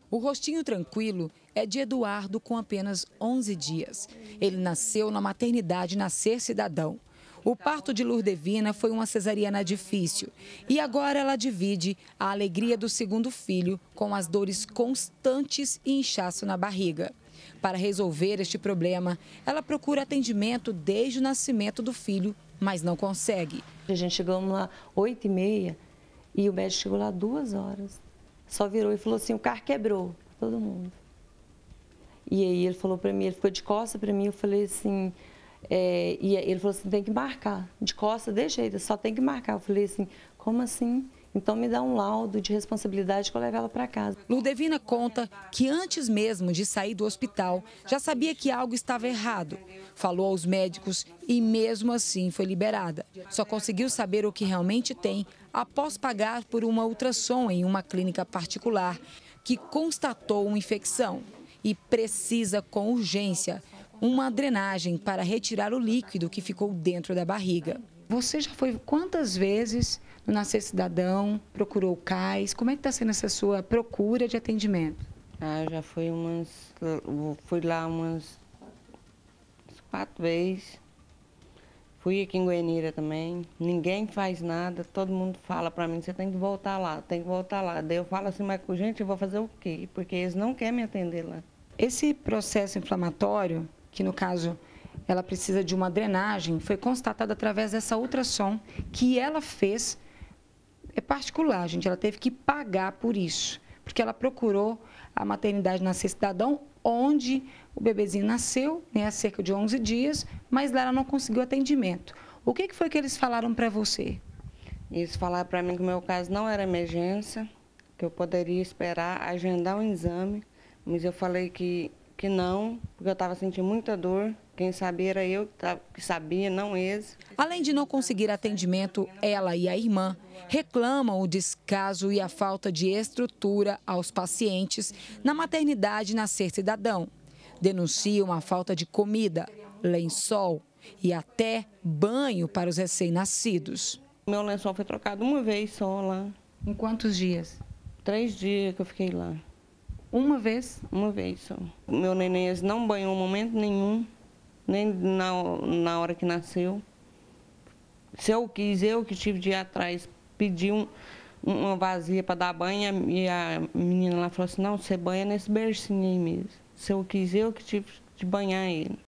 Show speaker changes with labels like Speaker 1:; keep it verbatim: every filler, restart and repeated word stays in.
Speaker 1: O rostinho tranquilo é de Eduardo, com apenas onze dias. Ele nasceu na maternidade Nascer Cidadão. O parto de Lurdevina foi uma cesariana difícil e agora ela divide a alegria do segundo filho com as dores constantes e inchaço na barriga. Para resolver este problema, ela procura atendimento desde o nascimento do filho, mas não consegue.
Speaker 2: A gente chegou lá oito e meia e o médico chegou lá duas horas. Só virou e falou assim, o carro quebrou, todo mundo. E aí ele falou para mim, ele ficou de costas para mim, eu falei assim, é, e ele falou assim, tem que marcar, de costas de jeito, só tem que marcar. Eu falei assim, como assim? Então me dá um laudo de responsabilidade que eu levo ela para casa.
Speaker 1: Lurdevina conta que antes mesmo de sair do hospital, já sabia que algo estava errado. Falou aos médicos e mesmo assim foi liberada. Só conseguiu saber o que realmente tem após pagar por uma ultrassom em uma clínica particular que constatou uma infecção e precisa com urgência uma drenagem para retirar o líquido que ficou dentro da barriga. Você já foi quantas vezes no Nascer Cidadão, procurou o CAIS? Como é que está sendo essa sua procura de atendimento?
Speaker 3: Ah, já fui umas, fui lá umas quatro vezes. Fui aqui em Goianira também. Ninguém faz nada, todo mundo fala para mim, você tem que voltar lá, tem que voltar lá. Daí eu falo assim, mas gente, eu vou fazer o quê? Porque eles não querem me atender lá.
Speaker 1: Esse processo inflamatório, que no caso ela precisa de uma drenagem, foi constatado através dessa ultrassom que ela fez, é particular, gente, ela teve que pagar por isso, porque ela procurou a maternidade Nascer Cidadão, onde o bebezinho nasceu, né, há cerca de onze dias, mas lá ela não conseguiu atendimento. O que foi que eles falaram para você?
Speaker 3: Eles falaram para mim que o meu caso não era emergência, que eu poderia esperar, agendar um exame, mas eu falei que, que não, porque eu estava sentindo muita dor. Quem sabia era eu que sabia, não eles.
Speaker 1: Além de não conseguir atendimento, ela e a irmã reclamam o descaso e a falta de estrutura aos pacientes na maternidade Nascer Cidadão. Denunciam a falta de comida, lençol e até banho para os recém-nascidos.
Speaker 3: Meu lençol foi trocado uma vez só lá.
Speaker 1: Em quantos dias?
Speaker 3: Três dias que eu fiquei lá.
Speaker 1: Uma vez?
Speaker 3: Uma vez só. Meu neném não banhou em momento nenhum. Nem na, na hora que nasceu. Se eu quis, eu que tive de ir atrás, pedi um, uma vazia para dar banho, e a menina lá falou assim, não, você banha nesse bercinho aí mesmo. Se eu quis, eu que tive de banhar ele.